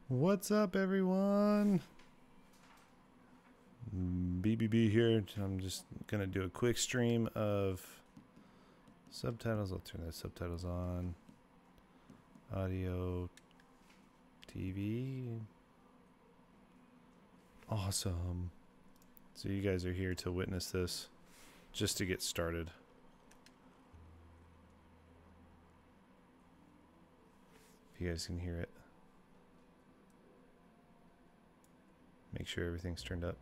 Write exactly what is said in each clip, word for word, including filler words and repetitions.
What's up, everyone? B B B here. I'm just gonna do a quick stream of subtitles. I'll turn the subtitles on. Audio, T V. Awesome. So you guys are here to witness this, just to get started. If you guys can hear it. Make sure everything's turned up.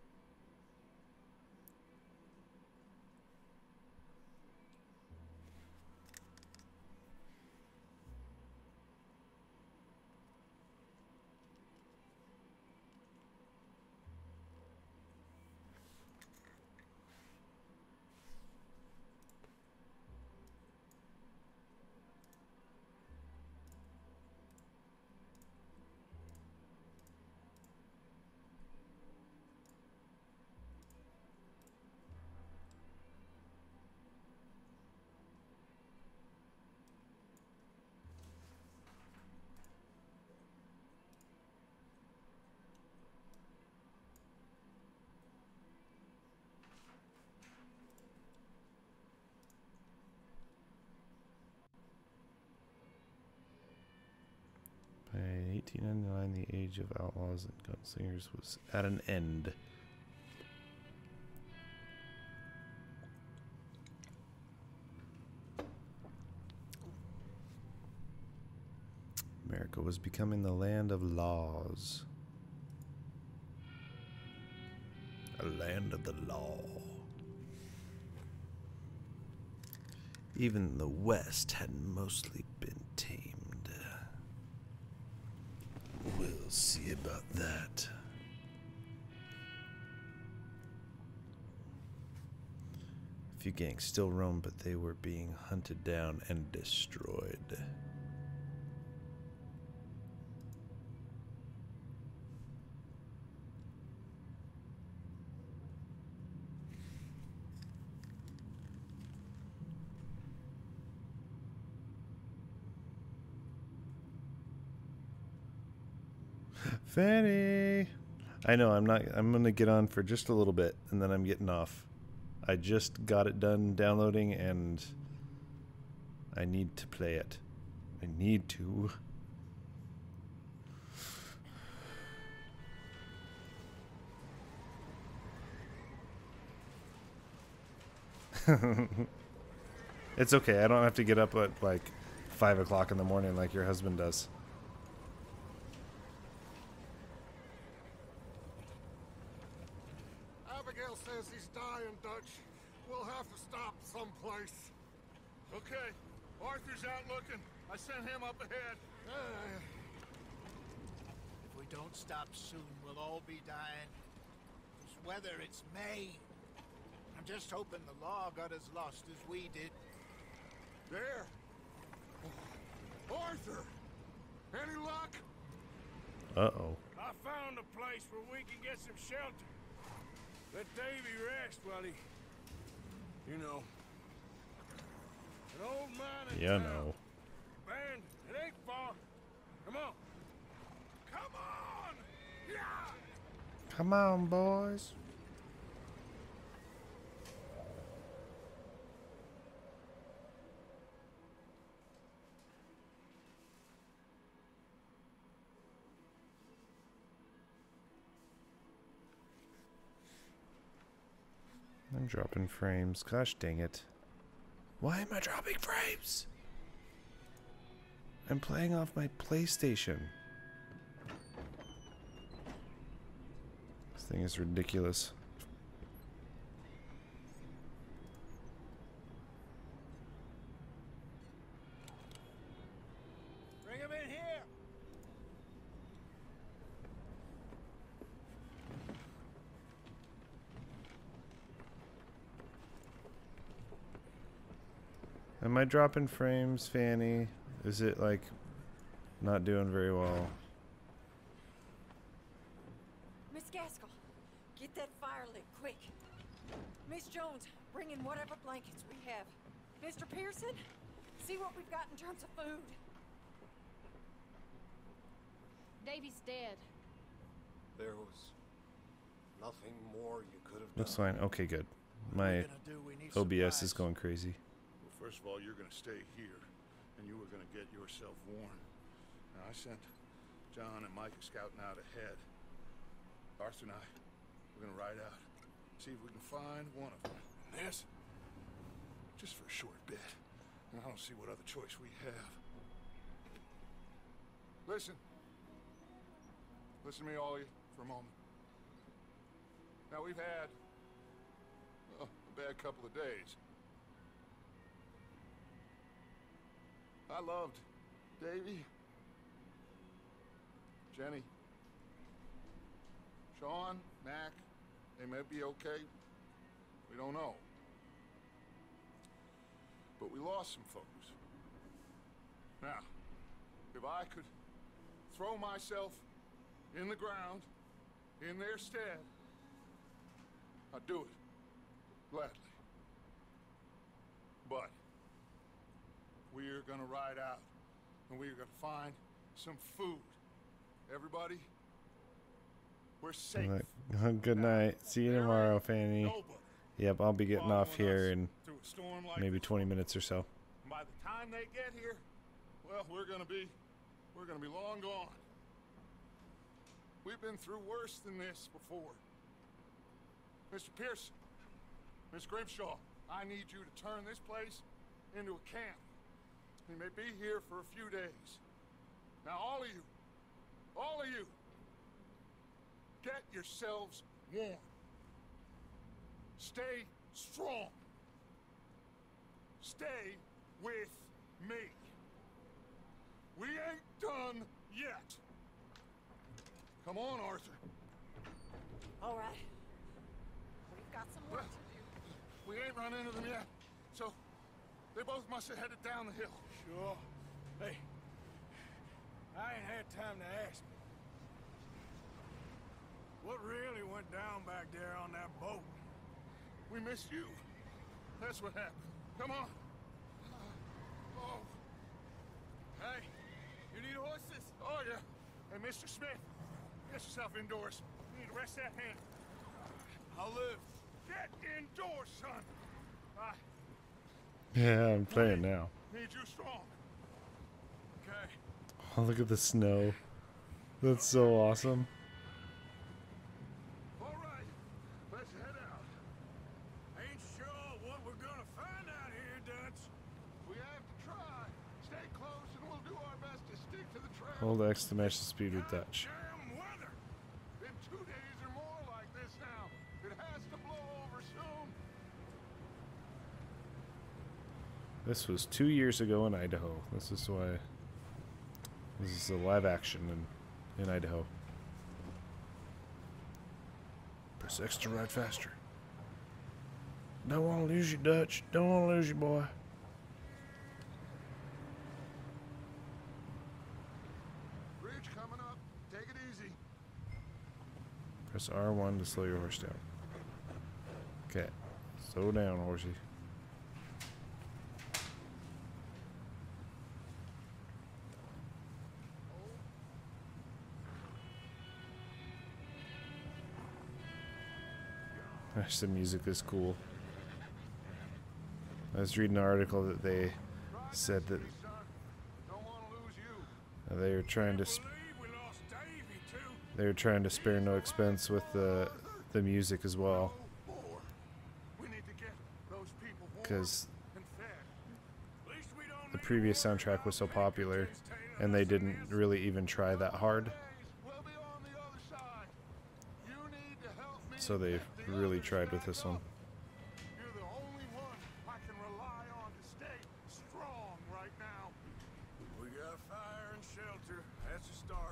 By eighteen ninety-nine, the age of outlaws and gunslingers was at an end. America was becoming the land of laws. A land of the law. Even the West had mostly been tamed. We'll see about that. A few gangs still roamed, but they were being hunted down and destroyed. Fanny! I know, I'm not, I'm gonna get on for just a little bit and then I'm getting off. I just got it done downloading and I need to play it. I need to. It's okay, I don't have to get up at like five o'clock in the morning like your husband does. Says he's dying, Dutch. We'll have to stop someplace. Okay. Arthur's out looking. I sent him up ahead. Uh, if we don't stop soon, we'll all be dying. This weather, it's May. I'm just hoping the law got as lost as we did. There. Arthur! Any luck? Uh-oh. I found a place where we can get some shelter. Let Davy rest while he, you know, an old mine in Yeah, town. no. Man, it ain't far. Come on. Come on! Yeah! Come on, boys. I'm dropping frames. Gosh dang it. Why am I dropping frames? I'm playing off my PlayStation. This thing is ridiculous. Bring him in here! Am I dropping frames, Fanny? Is it like not doing very well? Miss Gaskell, get that fire lit quick. Miss Jones, bring in whatever blankets we have. Mister Pearson, see what we've got in terms of food. Davy's dead. There was nothing more you could have Looks done. fine. Okay, good. What are we My gonna do? We need O B S is supplies. going crazy. Well, first of all, you're gonna stay here, and you were gonna get yourself warned. Now, I sent John and Micah scouting out ahead. Arthur and I, we're gonna ride out, see if we can find one of them. This, just for a short bit. And I don't see what other choice we have. Listen. Listen to me, all of you, for a moment. Now, we've had uh, a bad couple of days. I loved Davy, Jenny, Sean, Mac. They may be okay. We don't know. But we lost some folks. Now, if I could throw myself in the ground in their stead, I'd do it gladly. But we're gonna ride out and we're gonna find some food. Everybody, we're safe. Alright, good night. See you tomorrow, Fanny. Nobody Yep, I'll be getting off following here us in through a storm like maybe this. twenty minutes or so. By the time they get here, well, we're gonna be, we're gonna be long gone. We've been through worse than this before. Mister Pearson, Miss Grimshaw, I need you to turn this place into a camp. We may be here for a few days. Now, all of you, all of you, get yourselves warm. Stay strong. Stay with me. We ain't done yet. Come on, Arthur. All right. We've got some work to do. We ain't run into them yet. So, they both must have headed down the hill. Sure. Hey, I ain't had time to ask. What really went down back there on that boat? We missed you. That's what happened. Come on. Oh. Hey, you need horses? Oh, yeah. Hey, Mister Smith, get yourself indoors. You need to rest that hand. I'll live. Get indoors, son. I Yeah, I'm playing now. need you strong. Okay. Oh, look at the snow. That's so awesome. All right. Let's head out. Ain't sure what we're gonna find out here, Dutch. We have to try. Stay close and we'll do our best to stick to the trail. Hold X to match the speed with Dutch. Damn weather. Been two days or more like this now. It has to blow over soon. This was two years ago in Idaho. This is why. This is a live action in, in Idaho. Press X to ride faster. Don't want to lose you, Dutch. Don't want to lose you, boy. Bridge coming up. Take it easy. Press R one to slow your horse down. Okay. Slow down, horsey. Gosh, the music is cool. I was reading an article that they said that Son, don't want to lose you. they were trying to sp- Believe we lost Davy too. they were trying to spare no expense with the the music as well, No more. We need to get those people warm because and fed. At least we don't the need previous war soundtrack was so now. popular, Pinkerton's taking and they us didn't against- really even try that hard, Days, we'll be on the other side. You need to help me so they get the really others tried with back this one. up. You're the only one I can rely on to stay strong right now. We got fire and shelter. That's a start.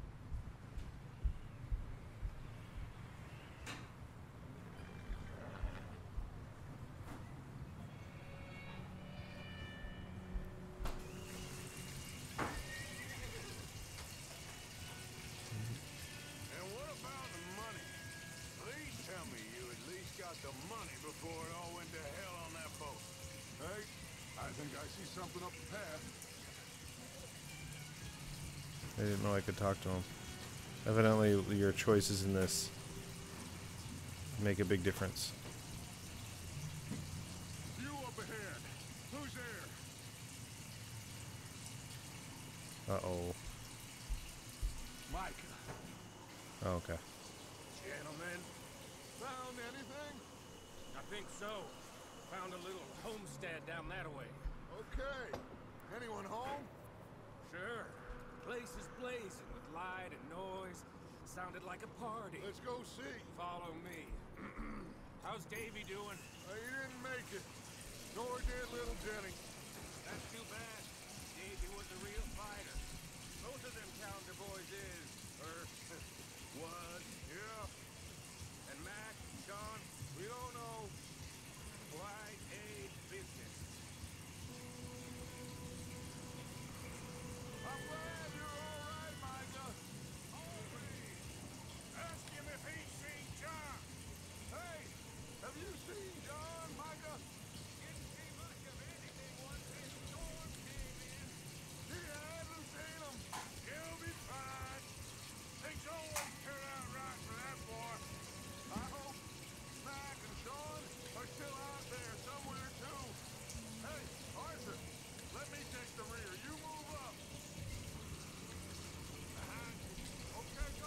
And what about the money? Please tell me you at least got the money before it all went to hell on that boat. Hey, I think I see something up the path. I didn't know I could talk to him. Evidently, your choices in this make a big difference. You up ahead. Who's there? Uh-oh. Micah. Oh, okay. Gentlemen, Found anything? I think so. Found a little homestead down that way. Okay. Anyone home? Sure. Place is blazing with light and noise. Sounded like a party. Let's go see. Follow me. How's Davy doing? Uh, he didn't make it. Nor did little Jenny. That's too bad. Davy was a real fighter. Both of them calendar boys is, or was. Yeah. And Mac, Sean, We don't know. quite a business. I'm glad you're all right, Micah. Ask him if he's seen John. Hey, have you seen John, Micah? Didn't see much of anything once this storm came in. He hasn't seen him. He'll be fine. Things always turn out right for that boy. I hope Mac and Sean are still out there somewhere, too. Hey, Arthur, let me take the rear. You move up. Behind you. Okay, go.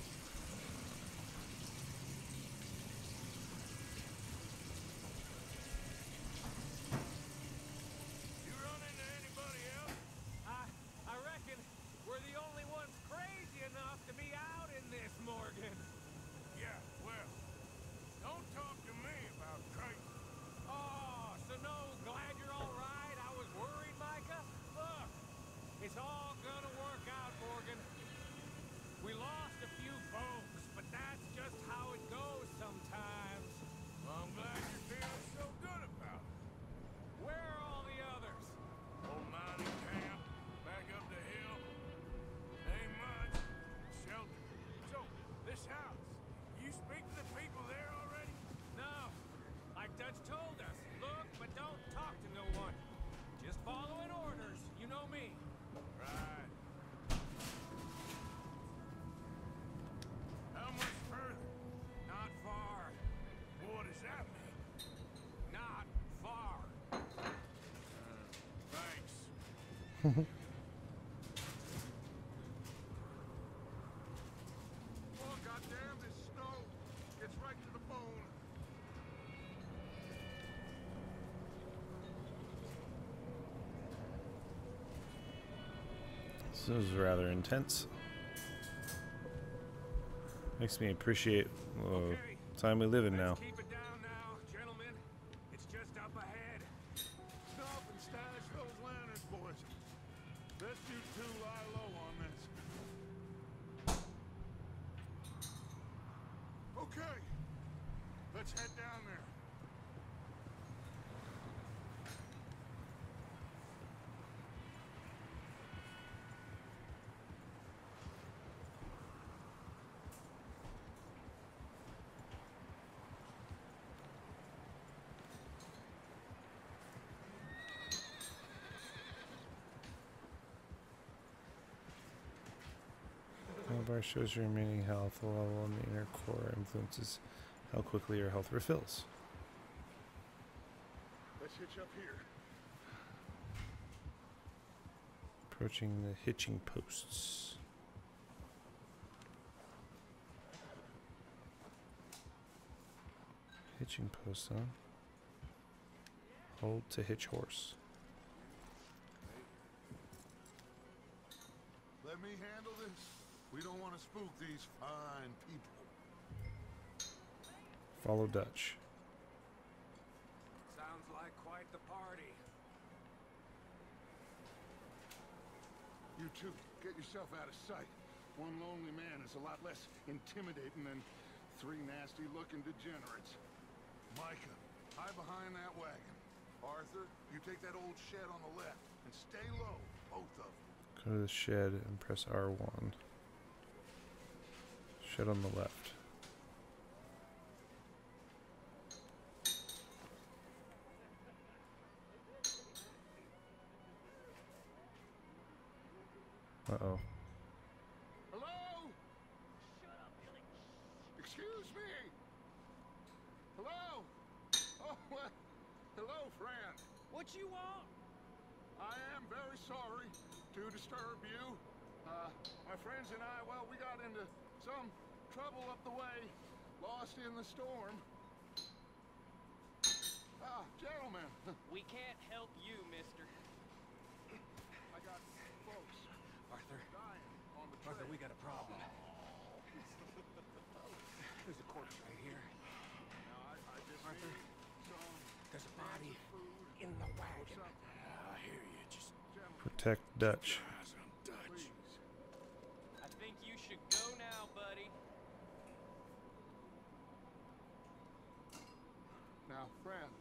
You run into anybody else? I I reckon we're the only ones crazy enough to be out in this, Morgan. Yeah, well, don't talk to me about crazy. Oh, so no, glad you're all right. I was worried, Micah. Look, it's all gonna work out, Morgan. We lost a few folks, but that's just how it goes sometimes. I'm glad you're feeling so good about it. Where are all the others? Old mining camp, back up the hill. Ain't much. Shelter. So, this house, you speak to the people there already? No. Like Dutch told us, look, but don't talk to no one. Just following orders. You know me. Right. How much further? Not far. What does that mean? Not far. Thanks. Oh, goddamn, this snow gets right to the bone. This is rather intense. Makes me appreciate the Okay. time we live in now. Let's keep it down now, gentlemen. It's just up ahead. Stop and stash those lanterns, boys. Best you two lie low on this. Okay. Let's head down there. Health bar shows your remaining health level in the inner core influences how quickly your health refills. Let's hitch up here. Approaching the hitching posts. Hitching post, huh? Hold to hitch horse. Let me handle this. We don't want to spook these fine people. Follow Dutch. Sounds like quite the party. You two, get yourself out of sight. One lonely man is a lot less intimidating than three nasty-looking degenerates. Micah, hide behind that wagon. Arthur, you take that old shed on the left, and stay low, both of them. Go to the shed and press R one. Shed on the left. Uh-oh. Hello? Oh, well, hello, friend. What you want? I am very sorry to disturb you. Uh, my friends and I, well, we got into some trouble up the way, lost in the storm. Ah, gentlemen. We can't help you, mister. I got folks Arthur, dying on the Arthur, trail. we got a problem. There's a corpse right here. Now, I, I just Arthur, need some there's a body cans of food in the or wagon. something. I hear you. Just Gentlemen, Protect Dutch. eyes on Dutch. please. I think you should go now, buddy. Now, friend,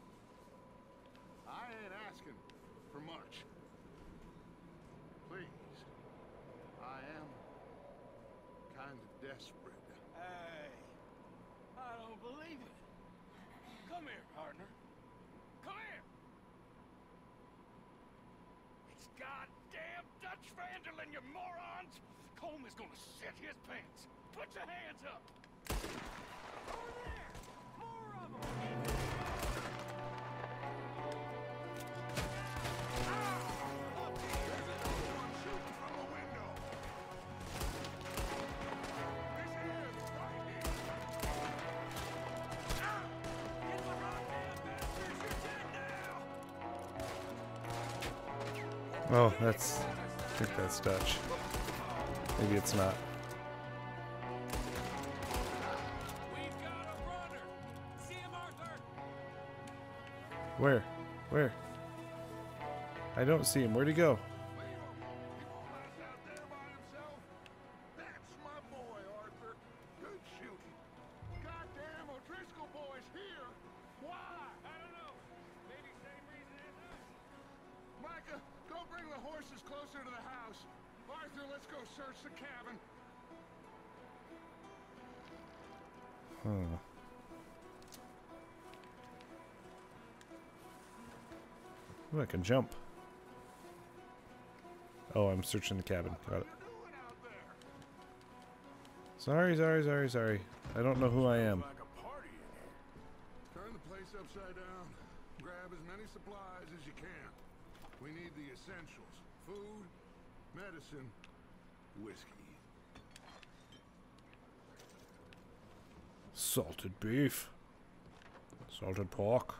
I ain't asking for much. Please, I am kind of desperate. Hey, I don't believe it. Come here, partner. Come here. It's goddamn Dutch Vanderlyn, you morons! Colm is gonna shit his pants. Put your hands up. Over there! More of them! Oh, that's. I think that's Dutch. Maybe it's not. We've got a runner! See him, Arthur? Where? Where? I don't see him. Where'd he go? That's my boy, Arthur. Good shooting. Goddamn O'Driscoll boy's here. Why? I don't know. Maybe same reason as us. Micah, go bring the horses closer to the house. Arthur, let's go search the cabin. Huh. Ooh, I can jump. Oh, I'm searching the cabin. Got it. What are you doing out there? Sorry, sorry, sorry, sorry. I don't know who I am. Like a party in here. Turn the place upside down. Grab as many supplies as you can. We need the essentials. Food, medicine, whiskey. Salted beef. Salted pork.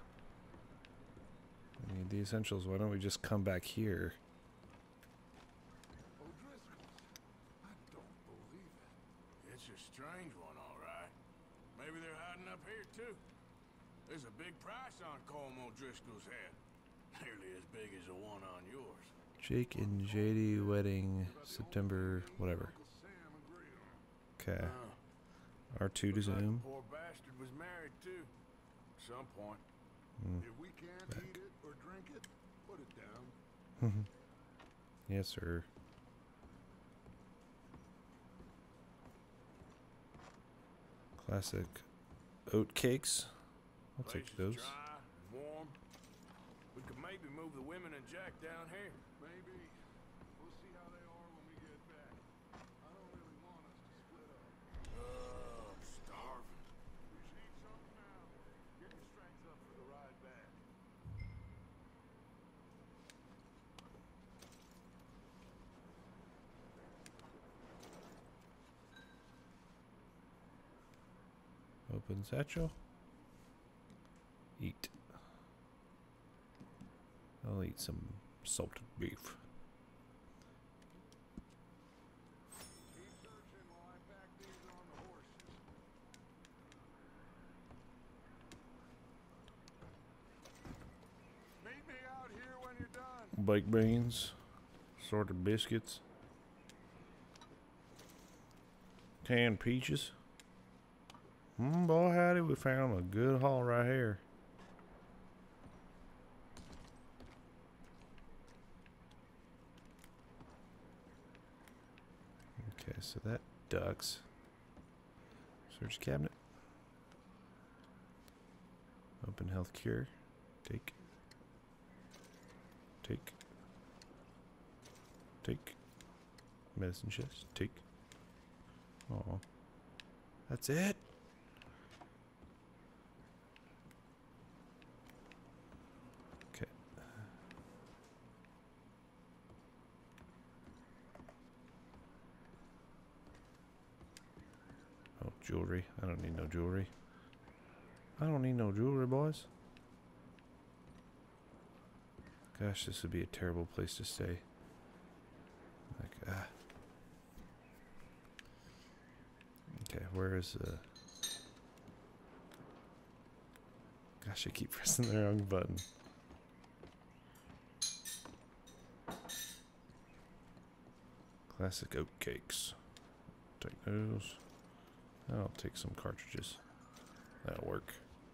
We need the essentials. Why don't we just come back here? O'Driscoll's. I don't believe it. It's a strange one, all right. Maybe they're hiding up here, too. There's a big price on Colm O'Driscoll's head. Nearly as big as the one on yours. Jake and J D wedding September whatever. Uncle Sam agreed on. Okay. Oh, R two to looks like the zoom. poor bastard was married, too. At some point. If we can't eat it or drink it, put it down. Yes, sir. Classic oat cakes. I'll Place take is those. dry and warm. We could maybe move the women and Jack down here. Maybe. We'll see how they are when we get back. I don't really want us to split up. Oh, I'm starving. We should eat something now. Get your strength up for the ride back. Open satchel. Eat. I'll eat some salted beef. Keep searching while I pack these on the horses. Meet me out here when you're done. Baked beans. Sorted biscuits. Canned peaches. Hmm, boy, howdy, we found a good haul right here. Okay, so that ducks. Search cabinet. Open health cure. Take. Take. Take. Medicine chest. Take. Oh. That's it? Jewelry. I don't need no jewelry. I don't need no jewelry, boys. Gosh, this would be a terrible place to stay. Like, ah. Okay, where is the... Gosh, I keep pressing the wrong button. Classic oat cakes. Take those. I'll take some cartridges. That'll work.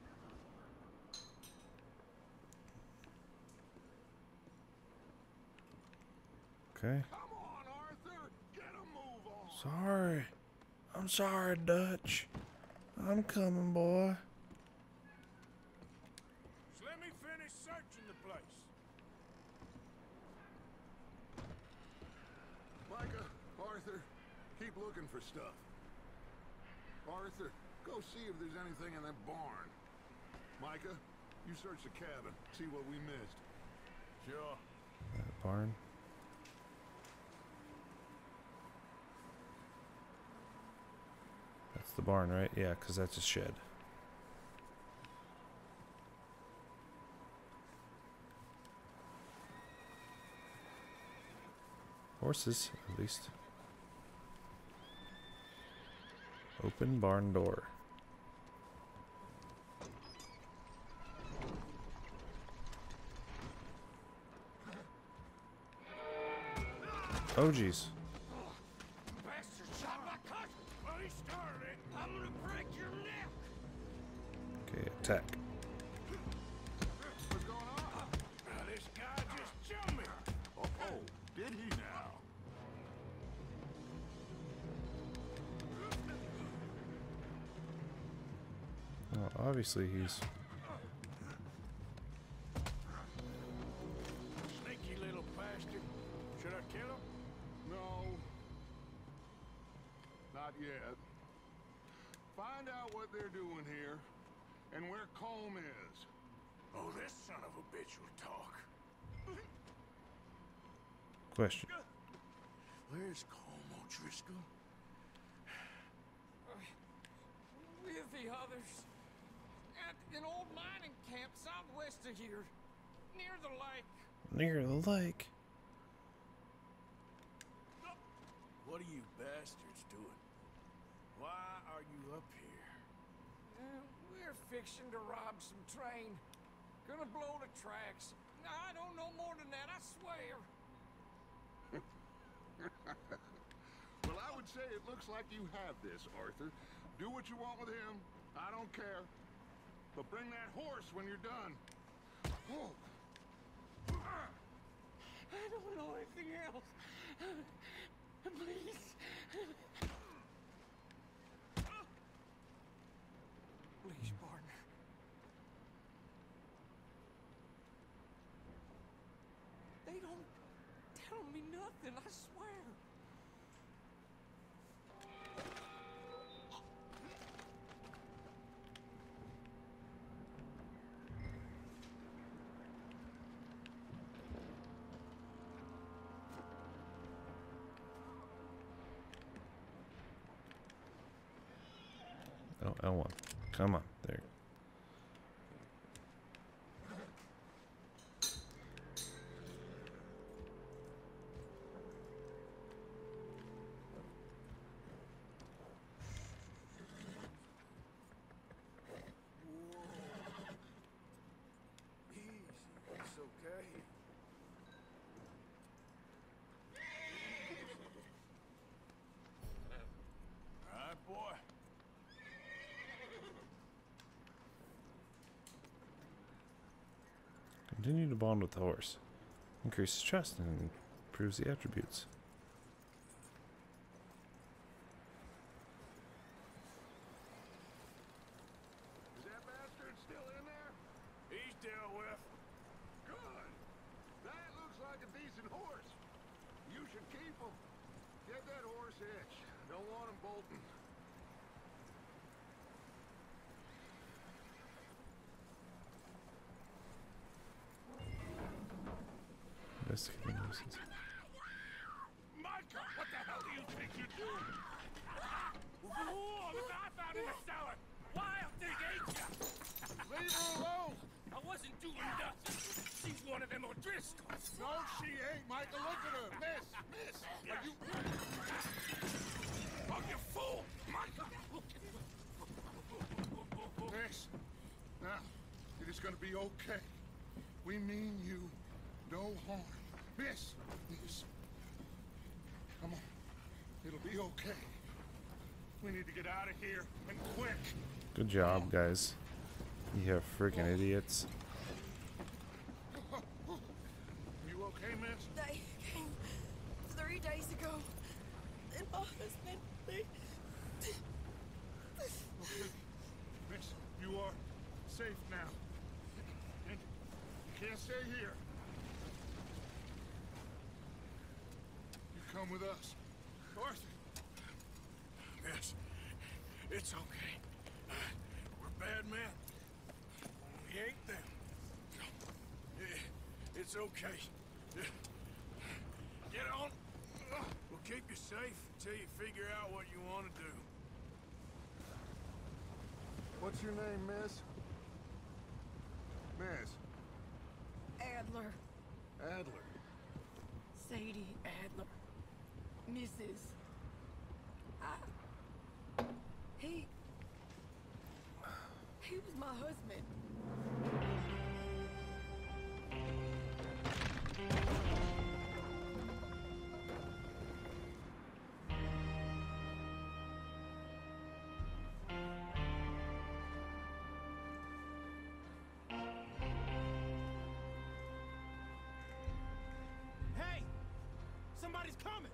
Okay. Come on, Arthur. Get a move on. Sorry. I'm sorry, Dutch. I'm coming, boy. Just let me finish searching the place. Micah, Arthur, keep looking for stuff. Arthur, go see if there's anything in that barn. Micah, you search the cabin, see what we missed. Sure. That barn. That's the barn, right? Yeah, because that's a shed. Horses, at least. Open barn door. Oh, jeez. Bastard shot my cousin. Well, he started it. I'm gonna break your neck. Okay, attack. What's going on? Now, this guy just jumped me. Oh, oh, did he now? Well, obviously he's... Sneaky little bastard. Should I kill him? No. Not yet. Find out what they're doing here and where Colm is. Oh, this son of a bitch will talk. Question. Where's Colm O'Driscoll? With the others. At an old mining camp southwest of here. Near the lake. Near the lake. What are you bastards doing? Why are you up here? Uh, we're fixing to rob some train. Gonna blow the tracks. I don't know more than that, I swear. Well, I would say it looks like you have this, Arthur. Do what you want with him. I don't care. But bring that horse when you're done. Oh. I don't know anything else. Please. Please, partner. They don't tell me nothing, I swear. Oh, L one. Come on. There. Easy, it's okay. All right, boy. Continue to bond with the horse. Increases trust and improves the attributes. Is that bastard still in there? He's dealt with. Good. That looks like a decent horse. You should keep him. Get that horse hitched. Don't want him bolting. Investigating nuisance. Micah, what the hell do you think you're doing? Whoa, look out, leave her alone! I wasn't doing nothing. She's one of them O'Driscolls. No, she ain't, Michael. Look at her. Miss, miss. Are you... Oh, you fool! Michael! Miss, now, it is gonna be okay. We mean you no harm. Miss, miss. Come on. It'll be okay. We need to get out of here, and quick. Good job, guys. You freaking idiots. You okay, miss? They came three days ago. And my husband, they... Okay. Miss, you are safe now. And you can't stay here. You come with us. Arthur. Yes, it's okay. Uh, we're bad men. We ain't them. Yeah, it's okay. Yeah. Get on. We'll keep you safe until you figure out what you want to do. What's your name, miss? Miss. Adler. Adler. Sadie Adler. Missus I... He... He was my husband. Hey! Somebody's coming!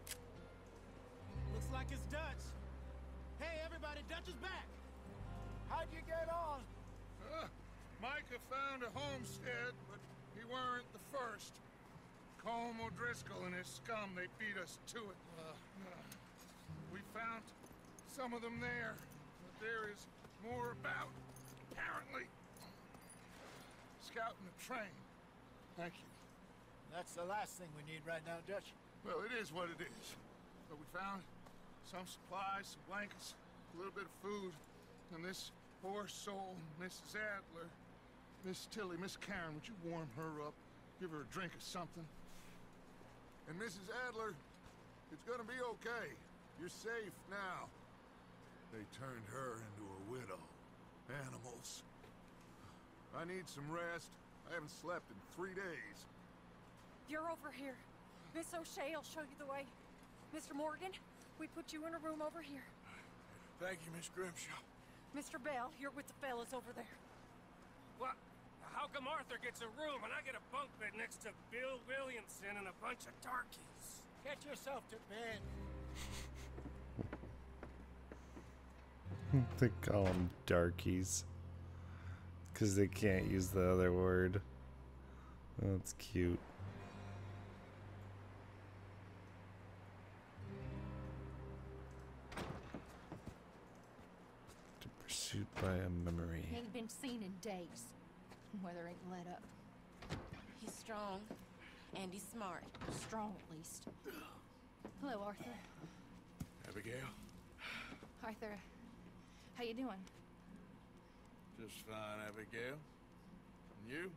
Looks like it's Dutch. Hey, everybody, Dutch is back! How'd you get on? Uh, Micah found a homestead, but he weren't the first. Colm O'Driscoll and his scum, they beat us to it. Uh, uh, we found some of them there, but there is more about, apparently. Scouting the train. Thank you. That's the last thing we need right now, Dutch. Well, it is what it is. But we found some supplies, some blankets, a little bit of food, and this poor soul, Missus Adler, Miss Tilly, Miss Karen, would you warm her up? Give her a drink or something? And Missus Adler, it's gonna be okay. You're safe now. They turned her into a widow. Animals. I need some rest. I haven't slept in three days. You're over here. Miss O'Shea will show you the way. Mister Morgan, we put you in a room over here. Thank you, Miss Grimshaw. Mister Bell, you're with the fellas over there. What? How come Arthur gets a room and I get a bunk bed next to Bill Williamson and a bunch of darkies? Get yourself to bed. They call them darkies. Because they can't use the other word. That's cute. To pursuit by a memory. He ain't been seen in days. Weather ain't let up. He's strong, and he's smart. Strong, at least. Hello, Arthur. Abigail? Arthur, how you doing? Just fine, Abigail. And you?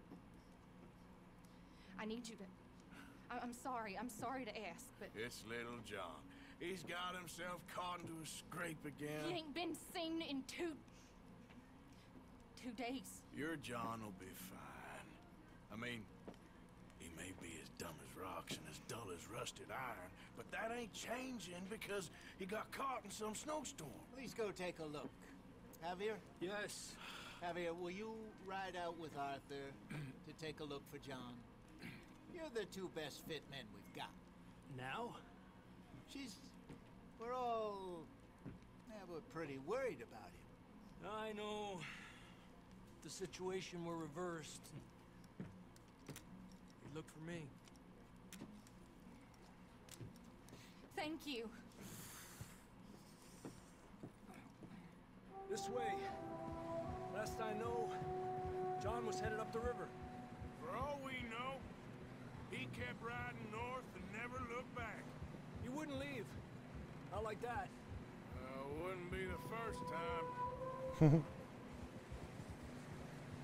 I need you to... I I'm sorry, I'm sorry to ask, but... It's little John. He's got himself caught into a scrape again. He ain't been seen in two... two days. Your John will be fine. I mean, he may be as dumb as rocks and as dull as rusted iron, but that ain't changing because he got caught in some snowstorm. Please go take a look. Javier? Yes. Javier, will you ride out with Arthur to take a look for John? You're the two best fit men we've got. Now? She's... We're all... Yeah, we're pretty worried about him. I know. The situation were reversed. He looked for me. Thank you. This way. Last I know, John was headed up the river. For all we know, he kept riding north and never looked back. He wouldn't leave. Not like that. Uh, wouldn't be the first time.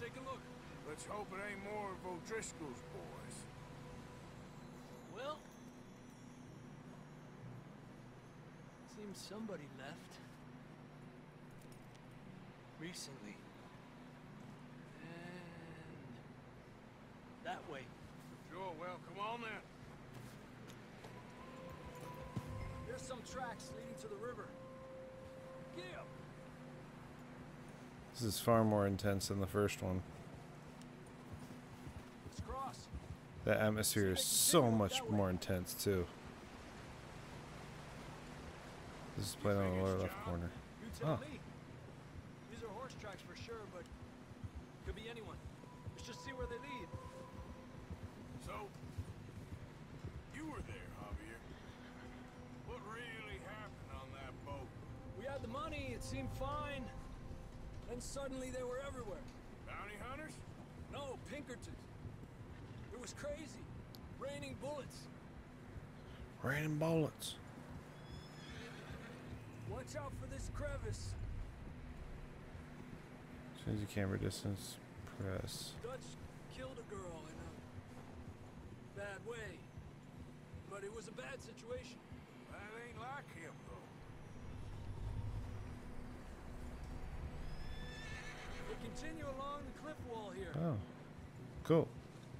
take a look. Let's hope it ain't more of O'Driscoll's boys. Well, seems somebody left. Recently. And that way. Sure, well, come on then. There's some tracks leading to the river. Get up. This is far more intense than the first one. Let's cross. The atmosphere is so much more intense too. This is played on the lower left corner. You tell Oh. me. These are horse tracks for sure, but could be anyone. Let's just see where they lead. So, you were there, Javier. What really happened on that boat? We had the money, it seemed fine. Then suddenly they were everywhere. Bounty hunters? No, Pinkertons. It was crazy. Raining bullets. Raining bullets. Watch out for this crevice. As soon as you camera distance, press. Dutch killed a girl in a bad way. But it was a bad situation. That ain't like him, though. We continue along the cliff wall here. Oh, cool.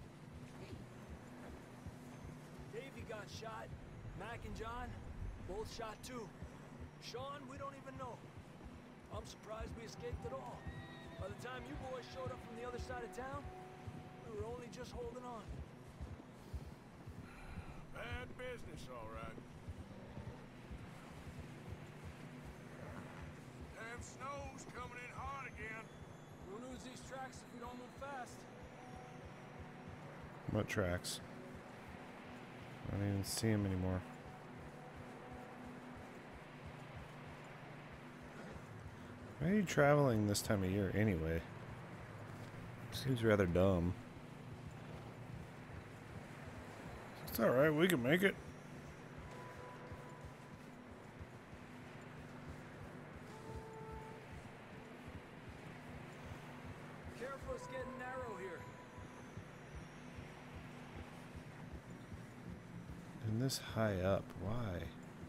Davey got shot. Mac and John, both shot too. Sean, we don't even know. I'm surprised we escaped at all. By the time you boys showed up from the other side of town, we were only just holding on. Bad business, all right. Damn snow's coming in hard again. We'll lose these tracks if we don't move fast. What tracks? I don't even see them anymore. Why are you traveling this time of year anyway? Seems rather dumb. It's alright, we can make it. Careful, it's getting narrow here. And this high up, why?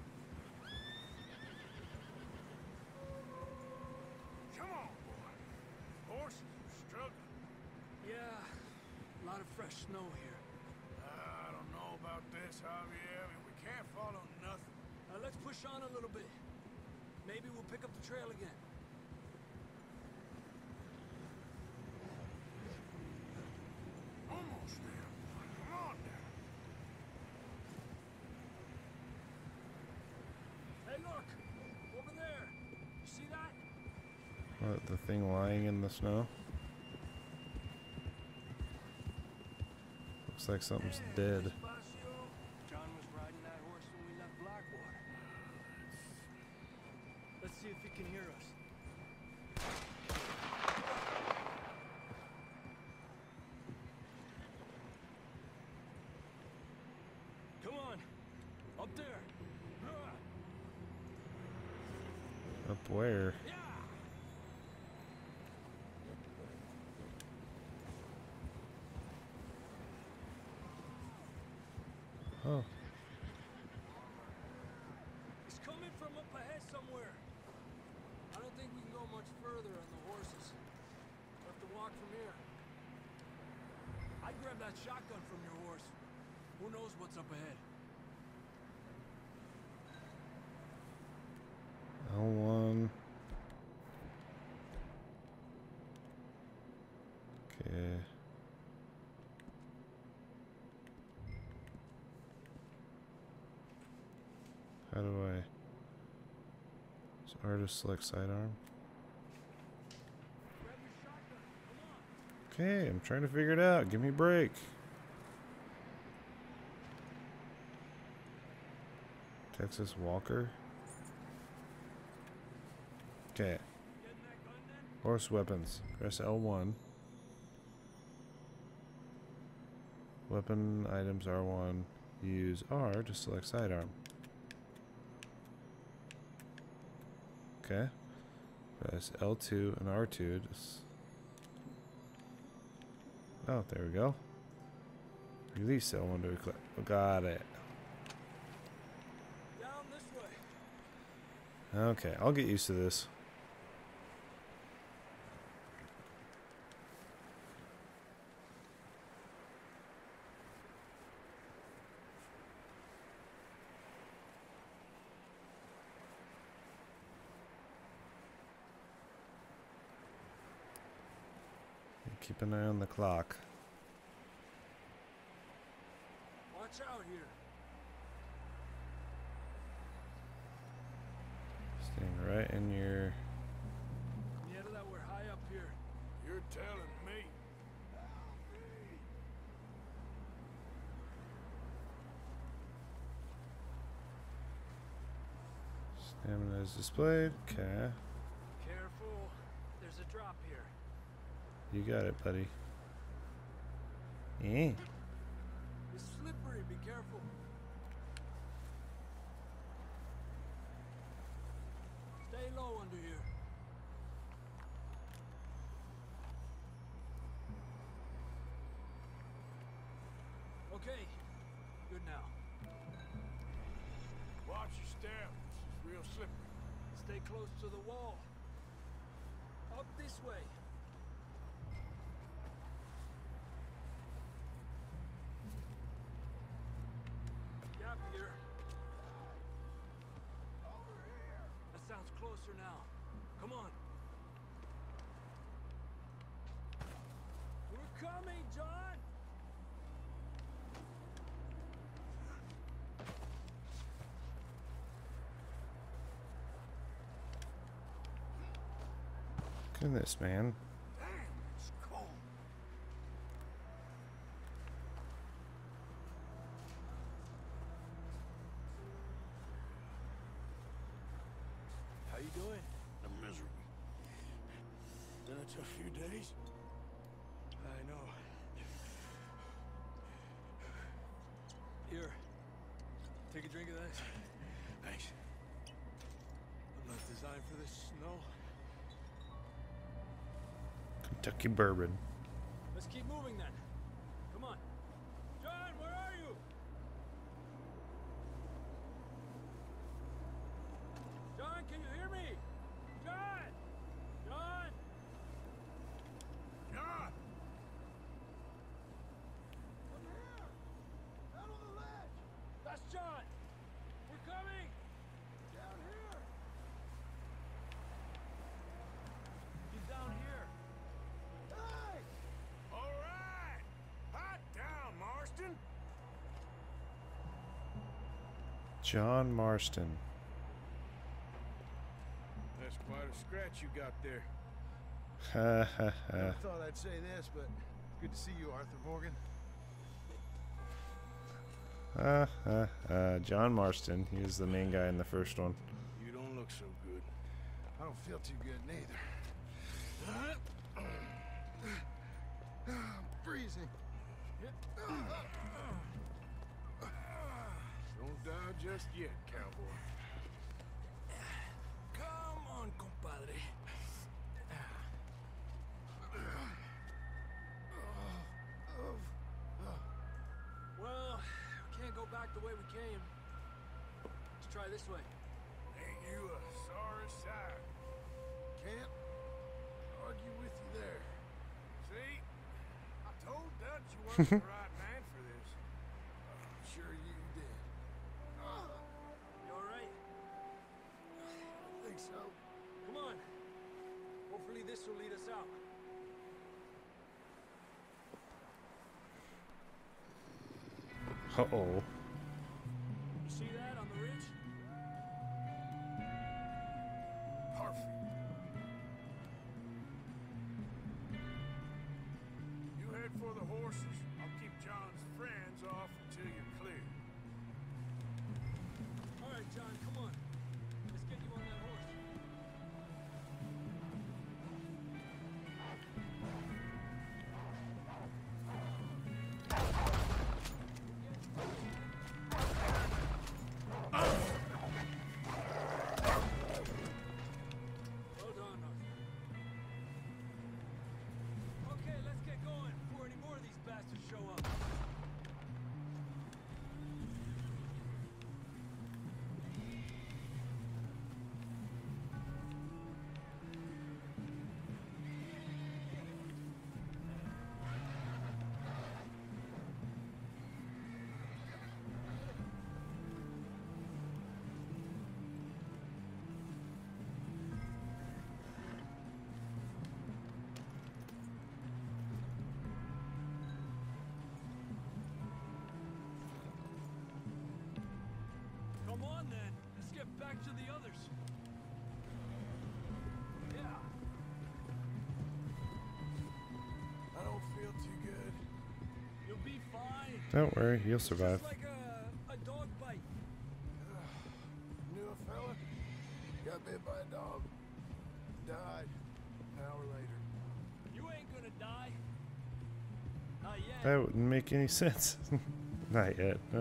Come on, boy. Horses are struggling. Yeah, a lot of fresh snow here. Uh, I don't know about this, Javier. I mean, we can't follow nothing. Now let's push on a little bit. Maybe we'll pick up the trail again. Almost there. Come on now. Hey, look! Over there! You see that? What, the thing lying in the snow? Looks like something's dead. John was riding that horse when we left Blackwater. Let's see if he can hear us. Come on! Up there! Up where? Yeah! Oh. He's coming from up ahead somewhere. I don't think we can go much further on the horses. We'll have to walk from here. I'd grab that shotgun from your horse. Who knows what's up ahead? L one. Okay. How do I? Is R to select sidearm? Okay, I'm trying to figure it out. Give me a break. Texas Walker. Okay. Horse weapons. Press L one. Weapon items R one. Use R to select sidearm. Okay. Press L two and R two to s Oh, there we go. Release cell window clip. Got it. Down this way. Okay, I'll get used to this. Keep an eye on the clock. Watch out here. Staying right in your... Yeah, that we're high up here. You're telling me. Stamina is displayed. Okay. Careful. There's a drop here. You got it, buddy. Eh? It's slippery. Be careful. Stay low under here. Okay. Good now. Watch your step. This is real slippery. Stay close to the wall. Up this way. Gap here. Over here. That sounds closer now. Come on. We're coming, John. Goodness, man. Damn, it's cold. How you doing? I'm miserable. Been a tough few days. I know. Here. Take a drink of that. Thanks. I'm not designed for this snow. Kentucky bourbon. Let's keep moving then. Come on. John, where are you? John, can you hear me? John! John! John! I'm here! Out on the ledge! That's John! We're coming! Down here! He's down here! Hey! All right! Hot down, Marston! John Marston. That's quite a scratch you got there. Ha ha ha. I thought I'd say this, but good to see you, Arthur Morgan. Uh, uh, uh, John Marston. He was the main guy in the first one. You don't look so good. I don't feel too good neither. I'm freezing. Don't die just yet, cowboy. Come on, compadre. Well, we can't go back the way we came. Let's try this way. Ain't you a sorry sight? Can't argue with you there. See? I told Dutch you weren't the right man for this. I'm sure you did. You alright? I think so. Come on. Hopefully this will lead us out. Uh-oh. You see that on the ridge? Perfect. You head for the horses. I'll keep John's friends off until you're clear. All right, John, come on. Let's get you on that horse. Don't worry, you'll survive. Just like a, a dog bite. Knew a fella, got bit by a dog, died an hour later. You ain't gonna die. Not yet. That wouldn't make any sense. Not yet. Uh,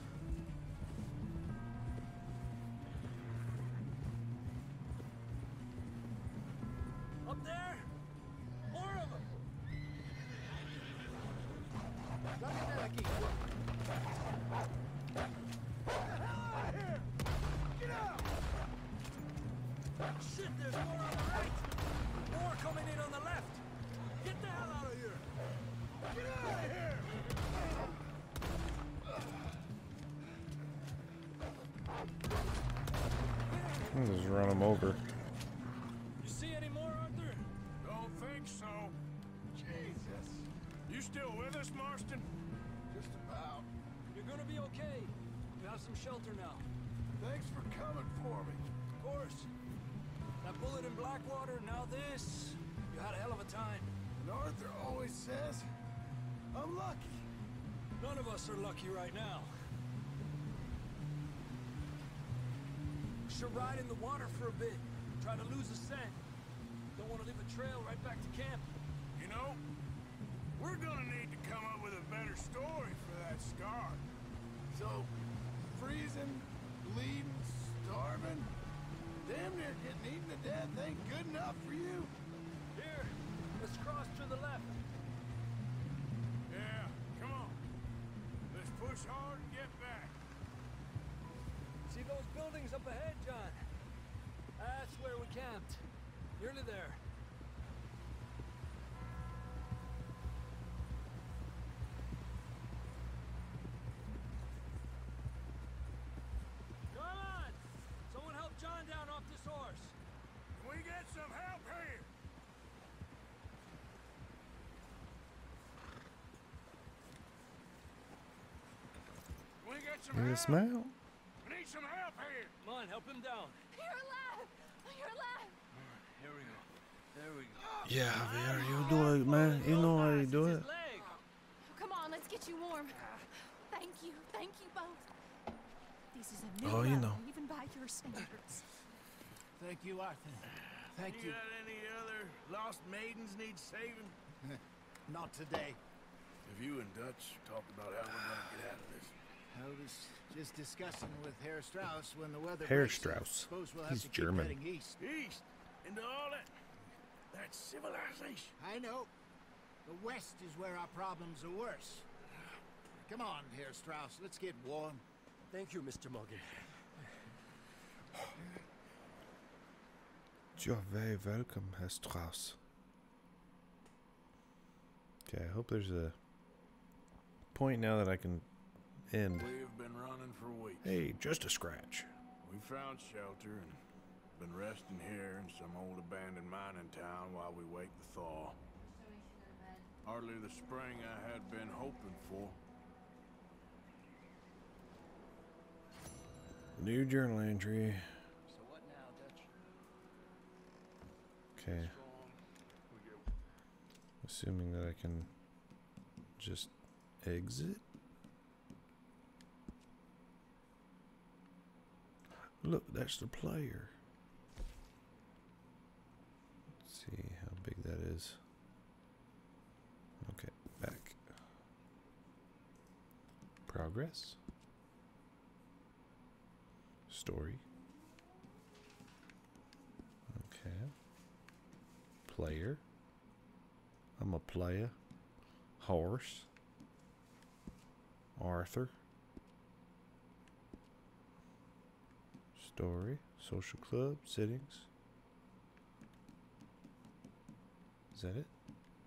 Up there? More of them. Look at that again. Get the hell out of here! Get out! Shit, there's more on the right. More coming in on the left. Get the hell out of here! Get out of here! I'll just run them over. You see any more, Arthur? Don't think so. Jesus. You still with us, Marston? Just about. You're gonna be okay. You have some shelter now. Thanks for coming for me. Of course. That bullet in Blackwater, now this. You had a hell of a time. And Arthur always says, I'm lucky. None of us are lucky right now. We should ride in the water for a bit. Try to lose the scent. Don't want to leave a trail right back to camp. You know, we're gonna need to come up with a better story for that scar. So, freezing, bleeding, starving, damn near getting eaten to death ain't good enough for you. Here, let's cross to the left. Yeah, come on. Let's push hard and get back. See those buildings up ahead, John? That's where we camped. Nearly there. Come on! Someone help John down off this horse. Can we get some help here? Can we get some Give me a help? smile. We need some help here. Come on, help him down. You're alive! You're alive! Here we go. There we go. Yeah, Javier, you do it, man. You know how you do it. His leg. Come on, let's get you warm. Thank you, thank you both. This is a new Oh, you road, know. even by your standards. Thank you, Arthur. Thank You you. got any other lost maidens need saving? Not today. Have you and Dutch talked about how we're gonna get out of this? I was just discussing with Herr Strauss when the weather Herr breaks. Strauss. Suppose we'll have He's to keep German. heading east. East into all that that civilization. I know. The west is where our problems are worse. Come on, Herr Strauss. Let's get warm. Thank you, Mister Morgan. You're very welcome, Herr Strauss. Okay, I hope there's a point now that I can end. We've been running for weeks. Hey, just a scratch. We found shelter and been resting here in some old abandoned mining town while we wait the thaw. Hardly the spring I had been hoping for. New journal entry. So what now, Dutch? Okay. Assuming that I can just exit. Look, that's the player. Let's see how big that is. Okay, back. Progress. Story. Okay. Player. I'm a player. Horse. Arthur. Story. Social club. Settings. Is that it?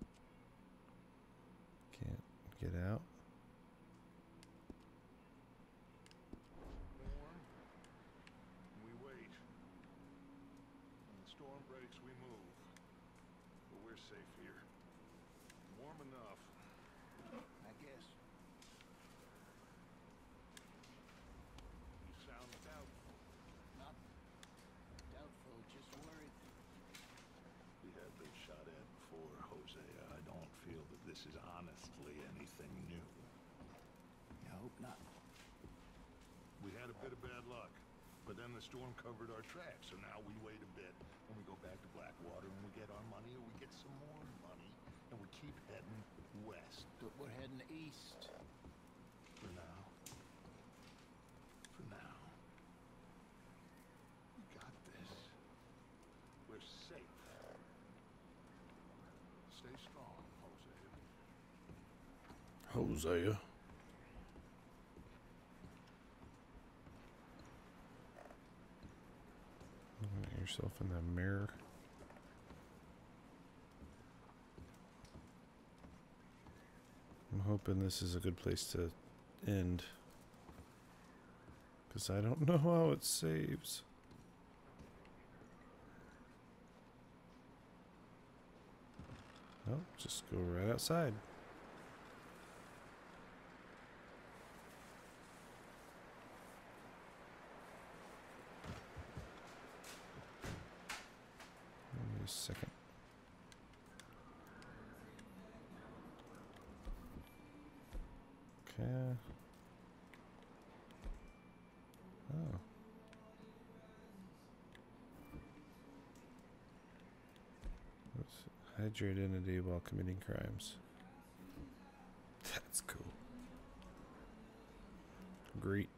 Can't get out. Warm. We wait. When the storm breaks, we move. But we're safe here. Warm enough. I guess. You sound doubtful. Not doubtful, just worried. We have been shot at before, Hosea. I don't feel that this is honestly anything new. hope not. We had a bit of bad luck, but then the storm covered our tracks, so now we wait a bit, and we go back to Blackwater, and we get our money, or we get some more money, and we keep heading west. But we're heading east. For now. For now. We got this. We're safe. Stay strong, Hosea. Hosea. Look at yourself in the mirror. I'm hoping this is a good place to end, because I don't know how it saves. Oh, just go right outside. Give me a second. Okay. Oh. Let's hide your identity while committing crimes. That's cool. Great.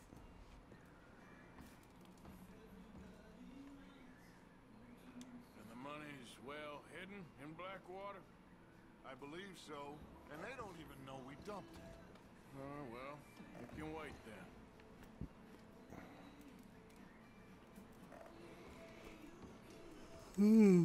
And the money's well hidden in Blackwater? I believe so, and they don't even know we dumped it. Oh, well, you can wait then. Hmm.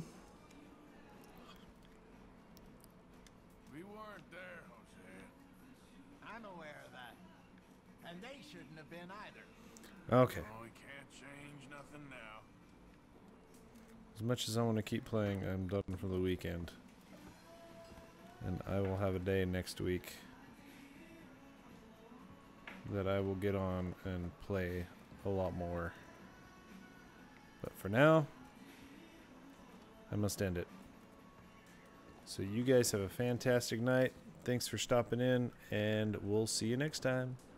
We weren't there, Hosea. I'm aware of that. And they shouldn't have been either. Okay. Oh, we can't change nothing now. As much as I want to keep playing, I'm done for the weekend. And I will have a day next week that I will get on and play a lot more. But for now, I must end it. So you guys have a fantastic night. Thanks for stopping in, and we'll see you next time.